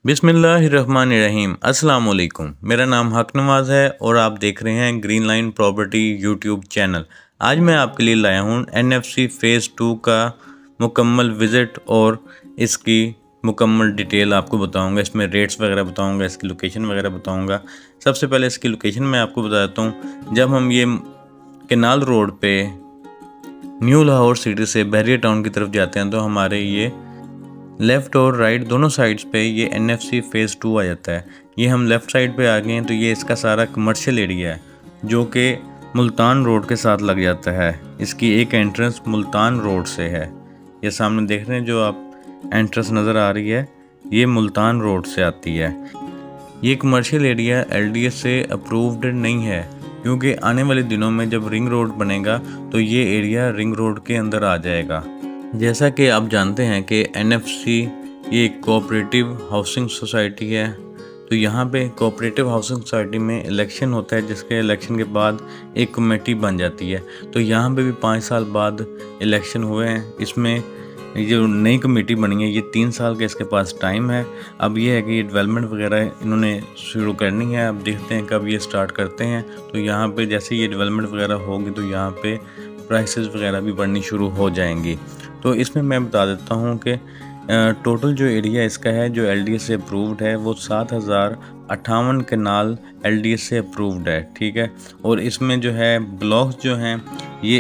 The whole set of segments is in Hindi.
बिस्मिल्लाहिर्रहमानिर्रहीम। अस्सलाम वालेकुम। मेरा नाम हक नवाज़ है और आप देख रहे हैं green line property YouTube channel. आज मैं आपके लिए लाया हूँ एनएफसी फ़ेज़ 2 का मुकम्मल विज़िट और इसकी मुकम्मल डिटेल आपको बताऊंगा। इसमें रेट्स वगैरह बताऊंगा, इसकी लोकेशन वगैरह बताऊंगा। सबसे पहले इसकी लोकेशन मैं आपको बता देता हूँ। जब हम ये केनाल रोड पे न्यू लाहौर सिटी से बहरिया टाउन की तरफ जाते हैं तो हमारे ये लेफ़्ट और राइट दोनों साइड्स पे ये एनएफसी फ़ेज़ 2 आ जाता है। ये हम लेफ़्ट साइड पे आ गए हैं तो ये इसका सारा कमर्शियल एरिया है जो कि मुल्तान रोड के साथ लग जाता है। इसकी एक एंट्रेंस मुल्तान रोड से है। ये सामने देख रहे हैं जो आप एंट्रेंस नज़र आ रही है, ये मुल्तान रोड से आती है। ये कमर्शियल एरिया एलडीएस से अप्रूव्ड नहीं है क्योंकि आने वाले दिनों में जब रिंग रोड बनेगा तो ये एरिया रिंग रोड के अंदर आ जाएगा। जैसा कि आप जानते हैं कि एनएफसी ये एक कोऑपरेटिव हाउसिंग सोसाइटी है, तो यहाँ पे कोऑपरेटिव हाउसिंग सोसाइटी में इलेक्शन होता है जिसके इलेक्शन के बाद एक कमेटी बन जाती है। तो यहाँ पे भी 5 साल बाद इलेक्शन हुए हैं। इसमें जो नई कमेटी बनी है ये 3 साल का इसके पास टाइम है। अब ये है कि ये डेवलपमेंट वगैरह इन्होंने शुरू करनी है। अब देखते हैं कब ये स्टार्ट करते हैं। तो यहाँ पे जैसे ये डेवलपमेंट वगैरह होगी तो यहाँ पे प्राइसेस वगैरह भी बढ़नी शुरू हो जाएंगी। तो इसमें मैं बता देता हूँ कि टोटल जो एरिया इसका है जो एलडीएस से अप्रूव्ड है वो 7058 कनाल एलडीएस से अप्रूव्ड है, ठीक है। और इसमें जो है ब्लॉक्स जो हैं ये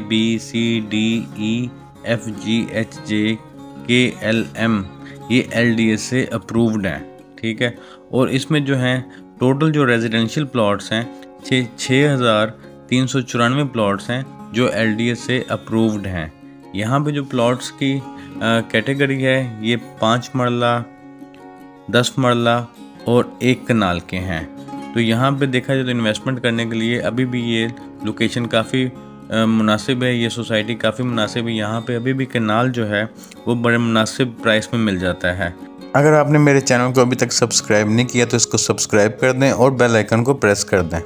ABCDEFGHJKLM ये एलडीएस से अप्रूव्ड हैं, ठीक है। और इसमें जो है टोटल जो रेजिडेंशियल प्लॉट्स हैं 6394 प्लॉट्स हैं जो एलडीएस से अप्रूव्ड हैं। यहाँ पे जो प्लॉट्स की कैटेगरी है ये 5 मरला, 10 मरला और 1 कनाल के हैं। तो यहाँ पे देखा जाए तो इन्वेस्टमेंट करने के लिए अभी भी ये लोकेशन काफ़ी मुनासिब है, ये सोसाइटी काफ़ी मुनासिब है। यहाँ पे अभी भी कनाल जो है वो बड़े मुनासिब प्राइस में मिल जाता है। अगर आपने मेरे चैनल को अभी तक सब्सक्राइब नहीं किया तो इसको सब्सक्राइब कर दें और बेल आइकन को प्रेस कर दें।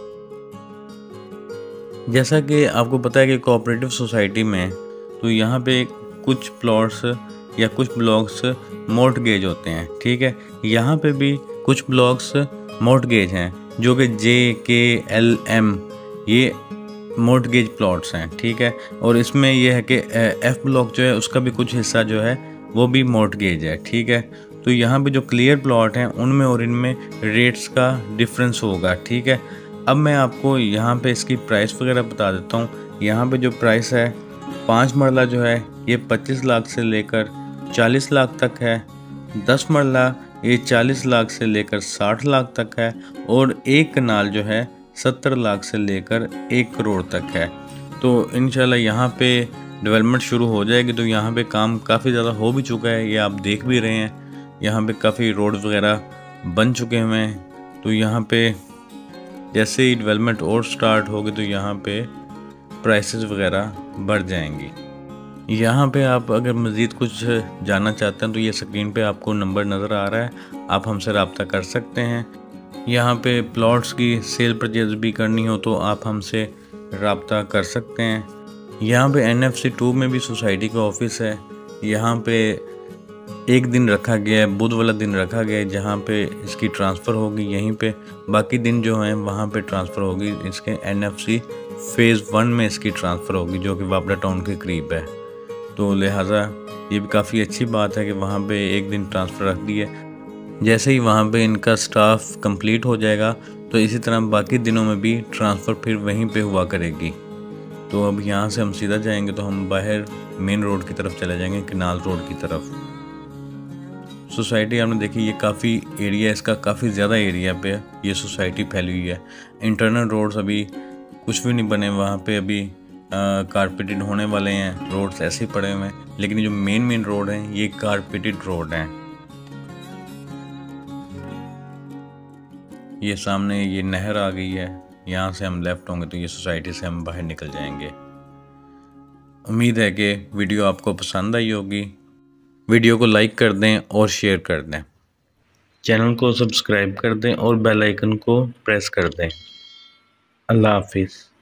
जैसा कि आपको पता है कि कोऑपरेटिव सोसाइटी में तो यहाँ पे कुछ प्लॉट्स या कुछ ब्लॉक्स मॉर्टगेज होते हैं, ठीक है। यहाँ पे भी कुछ ब्लॉक्स मॉर्टगेज हैं जो कि JKLM ये मॉर्टगेज प्लॉट्स हैं, ठीक है। और इसमें यह है कि F ब्लॉक जो है उसका भी कुछ हिस्सा जो है वो भी मॉर्टगेज है, ठीक है। तो यहाँ पे जो क्लियर प्लॉट हैं उनमें और इनमें रेट्स का डिफरेंस होगा, ठीक है। अब मैं आपको यहाँ पे इसकी प्राइस वगैरह बता देता हूँ। यहाँ पे जो प्राइस है 5 मरला जो है ये 25 लाख से लेकर 40 लाख तक है, 10 मरला ये 40 लाख से लेकर 60 लाख तक है और 1 कनाल जो है 70 लाख से लेकर 1 करोड़ तक है। तो इंशाल्लाह यहाँ पे डेवलपमेंट शुरू हो जाएगी। तो यहाँ पे काम काफ़ी ज़्यादा हो भी चुका है, ये आप देख भी रहे हैं। यहाँ पे काफ़ी रोड वगैरह बन चुके हुए हैं। तो यहाँ पे जैसे ही डेवलपमेंट और स्टार्ट होगी तो यहाँ पे प्राइसेस वगैरह बढ़ जाएंगी। यहाँ पे आप अगर मज़ीद कुछ जानना चाहते हैं तो ये स्क्रीन पे आपको नंबर नज़र आ रहा है, आप हमसे रब्ता कर सकते हैं। यहाँ पे प्लॉट्स की सेल परचेज भी करनी हो तो आप हमसे रब्ता कर सकते हैं। यहाँ पे एनएफसी 2 में भी सोसाइटी का ऑफिस है। यहाँ पे एक दिन रखा गया है, बुध वाला दिन रखा गया है जहाँ पे इसकी ट्रांसफ़र होगी यहीं पे। बाकी दिन जो हैं वहाँ पे ट्रांसफ़र होगी इसके एनएफसी फ़ेज़ 1 में इसकी ट्रांसफ़र होगी जो कि वापडा टाउन के करीब है। तो लिहाजा ये भी काफ़ी अच्छी बात है कि वहाँ पे एक दिन ट्रांसफ़र रख दी है। जैसे ही वहाँ पे इनका स्टाफ कंप्लीट हो जाएगा तो इसी तरह बाकी दिनों में भी ट्रांसफ़र फिर वहीं पे हुआ करेगी। तो अब यहाँ से हम सीधा जाएंगे तो हम बाहर मेन रोड की तरफ चले जाएंगे, केनाल रोड की तरफ। सोसाइटी आपने देखी ये काफ़ी एरिया, इसका काफ़ी ज़्यादा एरिया पे ये सोसाइटी फैली हुई है। इंटरनल रोड्स अभी कुछ भी नहीं बने, वहाँ पे अभी कारपेटेड होने वाले हैं। रोड्स ऐसे ही पड़े हुए हैं, लेकिन जो मेन रोड हैं ये कारपेटेड रोड हैं। ये सामने ये नहर आ गई है, यहाँ से हम लेफ़्ट होंगे तो ये सोसाइटी से हम बाहर निकल जाएंगे। उम्मीद है कि वीडियो आपको पसंद आई होगी। वीडियो को लाइक कर दें और शेयर कर दें, चैनल को सब्सक्राइब कर दें और बेल आइकन को प्रेस कर दें। अल्लाह हाफिज़।